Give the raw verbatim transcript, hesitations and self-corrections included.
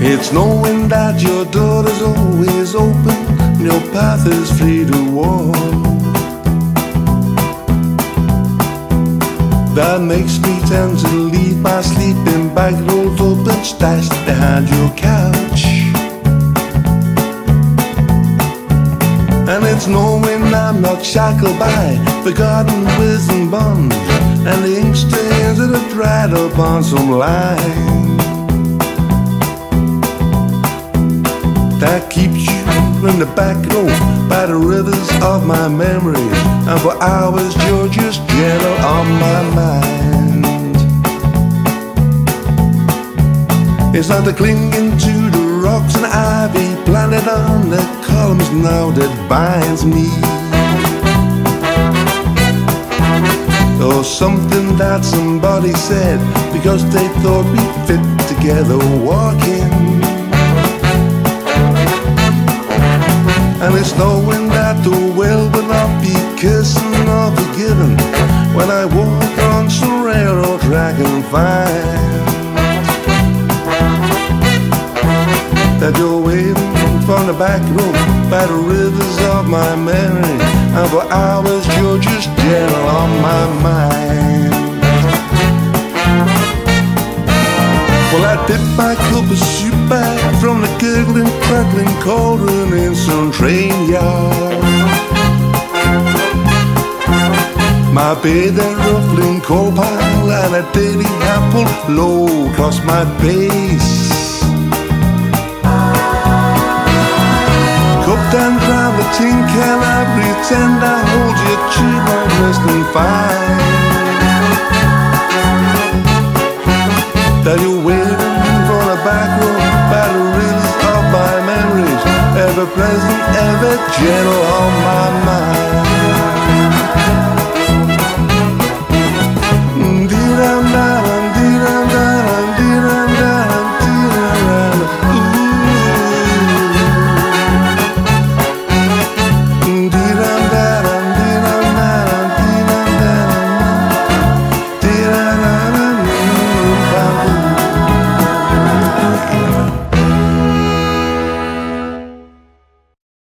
It's knowing that your door is always open, your path is free to walk, that makes me tend to leave my sleeping bag rolled up and stashed behind your couch. And it's knowing I'm not shackled by forgotten wisdom bonds and the ink stains that have dried up on some line that keeps you in the back row by the rivers of my memories, and for hours you're just gentle on my mind. It's not the clinging to the rocks and ivy planted on the columns now that binds me, or something that somebody said because they thought we fit together walking. And it's knowing that the world will not be kissing or forgiven when I walk on some railroad track and find that you're waiting from the back road by the rivers of my memory, and for hours you're just gentle on my mind. Well, I dip my cup of soup back from the gurgling, crackling cauldron in some train yard. My bathing ruffling coal pile and a daily apple low across my face. Cupped and dry the tin can, I pretend I hold you to my wrist and find that you're waiting for the back road by the rivers of my memories, ever present, ever gentle on my mind.